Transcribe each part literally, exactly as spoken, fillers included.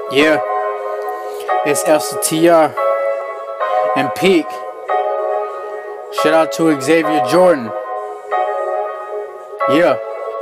Yeah, it's L C T R and Peake. Shout out to Xavier Jordan. Yeah,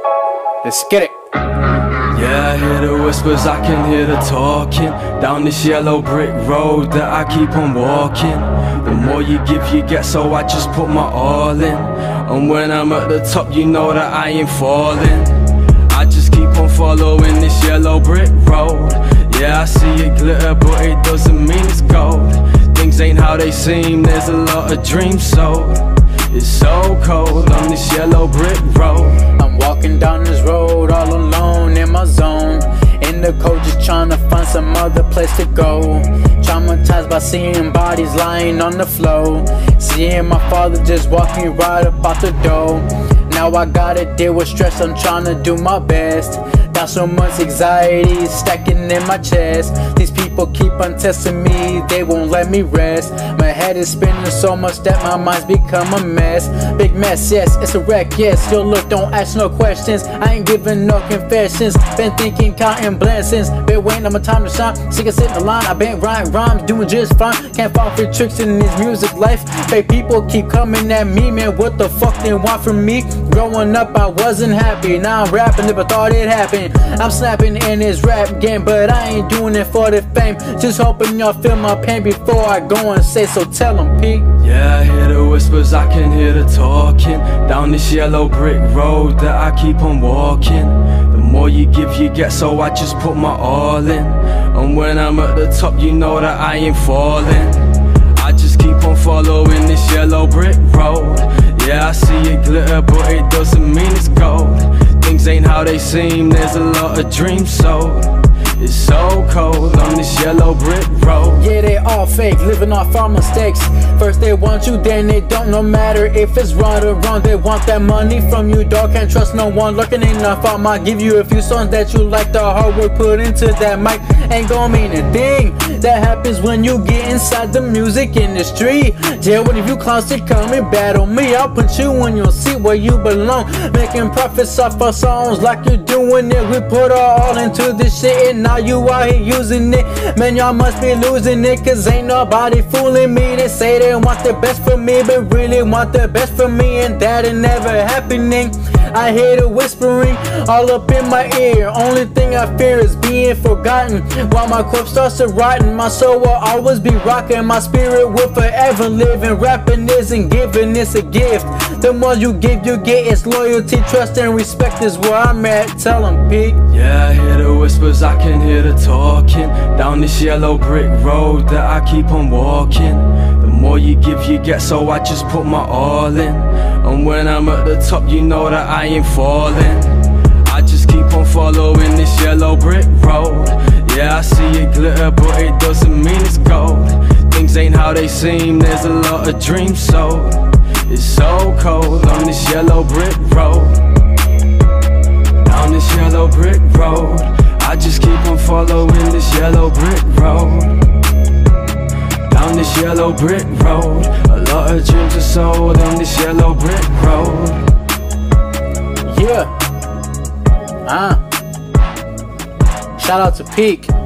let's get it. Yeah, I hear the whispers, I can hear the talking down this yellow brick road that I keep on walking. The more you give, you get, so I just put my all in. And when I'm at the top, you know that I ain't falling. I just keep on following this yellow brick road. Yeah, I see it glitter, but it doesn't mean it's gold. Things ain't how they seem, there's a lot of dreams sold. It's so cold on this yellow brick road. I'm walking down this road all alone in my zone, in the cold, just trying to find some other place to go. Traumatized by seeing bodies lying on the floor, seeing my father just walking right up out the door. Now I gotta deal with stress, I'm trying to do my best. Got so much anxiety stacking in my chest. These people keep on testing me, they won't let me rest. My head is spinning so much that my mind's become a mess. Big mess, yes, it's a wreck, yes. Yo, look, don't ask no questions, I ain't giving no confessions. Been thinking, counting blessings, been waiting on my time to shine. Sick of sitting in the line, I been writing rhymes, doing just fine. Can't fall for tricks in this music life. Fake people keep coming at me, man, what the fuck they want from me? Growing up I wasn't happy, now I'm rapping, never thought it happened. I'm snapping in this rap game, but I ain't doing it for the fame. Just hoping y'all feel my pain before I go and say, so tell them, Peake. Yeah, I hear the whispers, I can hear the talking down this yellow brick road that I keep on walking. The more you give, you get, so I just put my all in. And when I'm at the top, you know that I ain't falling. I just keep on following this yellow brick road. Yeah, I see it glitter, but it doesn't mean it's gold. Things ain't how they seem, there's a lot of dreams sold. It's so cold on this yellow brick road. Yeah, they all fake, living off our mistakes. First they want you, then they don't. No matter if it's right or wrong, they want that money from you, dog. Can't trust no one, looking enough. I might give you a few songs that you like. The hard work put into that mic ain't gon' mean a thing. That happens when you get inside the music industry. Yeah, what if you clowns to come and battle me? I'll put you in your seat where you belong, making profits off our songs like you're doing it. We put our all into this shit, and now you out here using it. Man, y'all must be losing it, cause ain't nobody fooling me. They say they want the best for me, but really want the best for me, and that ain't never happening. I hear the whispering all up in my ear. Only thing I fear is being forgotten. While my corpse starts to rotten, my soul will always be rocking. My spirit will forever live, and rapping isn't giving, it's a gift. The more you give, you get. It's loyalty, trust, and respect is where I'm at. Tell them, Peake. Yeah, I hear the whispers, I can hear the talking down this yellow brick road that I keep on walking. The more you give, you get, so I just put my all in. And when I'm at the top, you know that I ain't falling. I just keep on following this yellow brick road. Yeah, I see it glitter, but it doesn't mean it's gold. Things ain't how they seem, there's a lot of dreams sold. It's so cold on this yellow brick road. Down this yellow brick road, I just keep on following this yellow brick road. Down this yellow brick road, a lot of dreams are sold on this yellow brick road. Yeah. Ah. Shout out to Peake.